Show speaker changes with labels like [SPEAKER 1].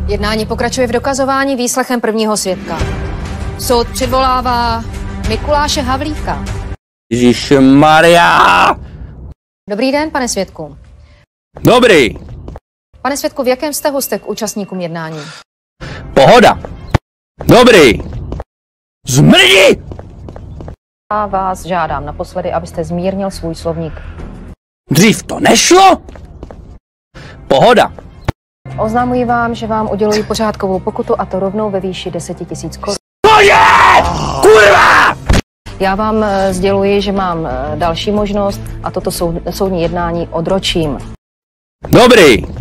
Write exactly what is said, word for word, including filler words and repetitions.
[SPEAKER 1] Jednání pokračuje v dokazování výslechem prvního svědka. Soud přivolává Mikuláše Havlíka.
[SPEAKER 2] Ježišmarja!
[SPEAKER 1] Dobrý den, pane svědku.
[SPEAKER 2] Dobrý.
[SPEAKER 1] Pane svědku, v jakém vztahu jste k účastníkům jednání?
[SPEAKER 2] Pohoda. Dobrý. Zmrdi!
[SPEAKER 1] A vás žádám naposledy, abyste zmírnil svůj slovník.
[SPEAKER 2] Dřív to nešlo? Pohoda.
[SPEAKER 1] Oznamuji vám, že vám uděluji pořádkovou pokutu, a to rovnou ve výši deseti tisíc korun.
[SPEAKER 2] Cože? Kurva!
[SPEAKER 1] Já vám eh, sděluji, že mám eh, další možnost a toto soud, soudní jednání odročím.
[SPEAKER 2] Dobrý.